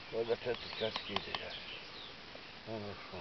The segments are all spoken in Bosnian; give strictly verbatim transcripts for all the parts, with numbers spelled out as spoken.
Onda četiri kačke ide, ja. Ono što.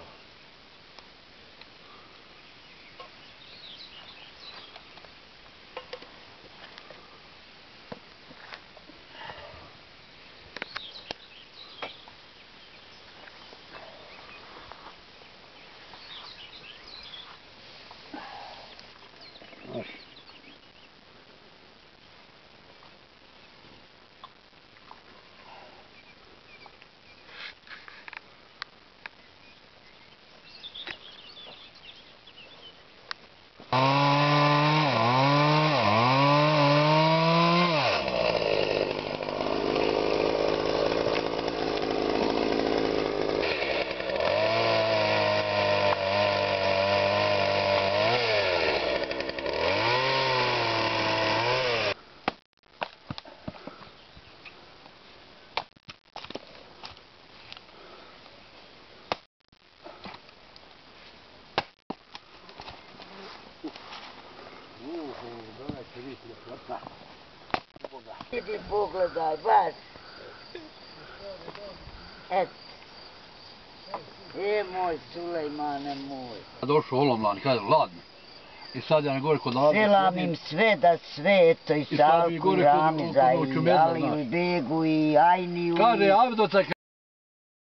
Idi pogledaj, baš. Eto. E, moj Sulejmane moj. Došao Olomlan, kada ladno. I sad ja na gore kod Albi. Selam im sve da sve, eto i Salku, i Ramiza, i Aliju, i Begu, i Ajniju. Kaže, Avdoca